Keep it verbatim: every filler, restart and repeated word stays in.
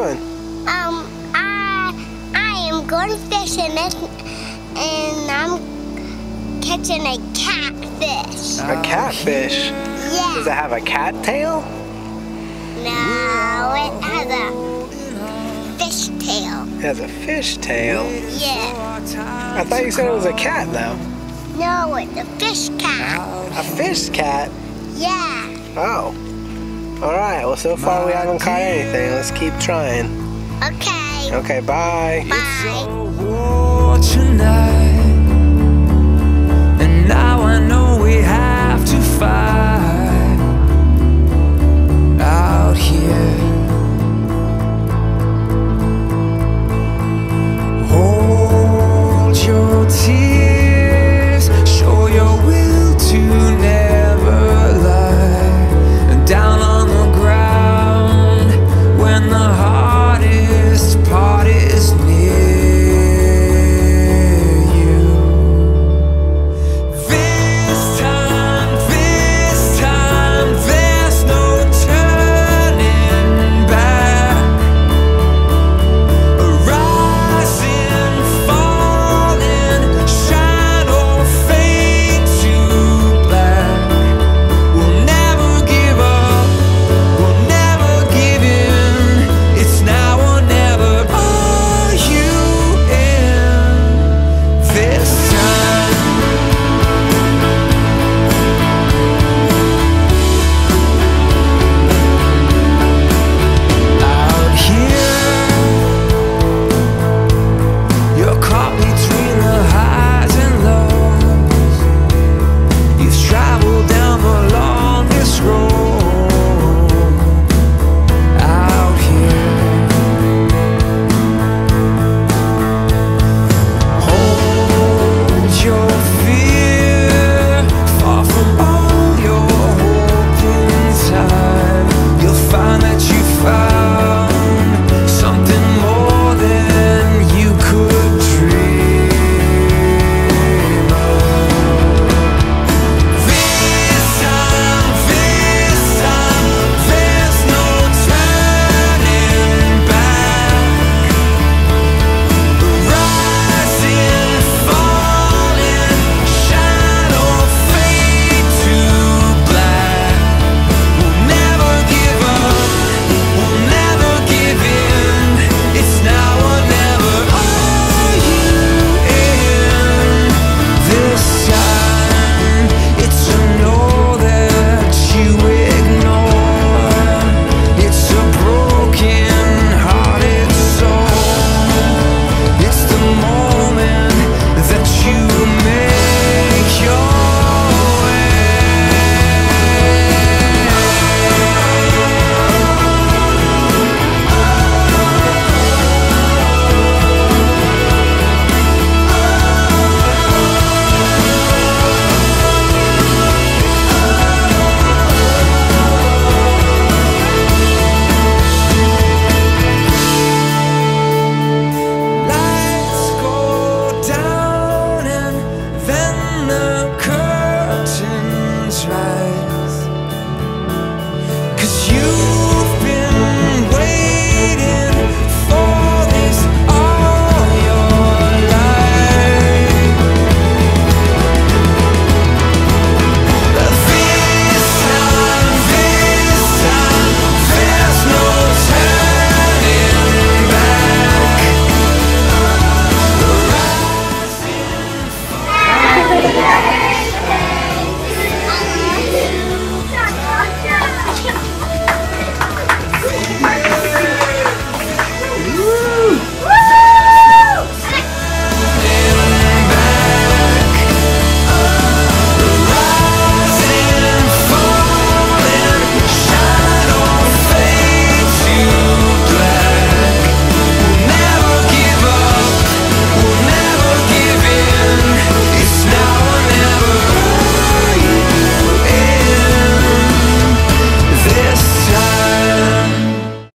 doing? Um, I I am going fishing this, and I'm catching a catfish. A catfish? Yeah. Does it have a cat tail? No, it has a fish tail. It has a fish tail? Yeah. I thought you said it was a cat, though. No, it's a fish cat. A fish cat? Yeah. Oh. Alright, well, so far we haven't caught anything. Let's keep trying. Okay. Okay, bye. Bye. War tonight, and now I know we have to fight out here.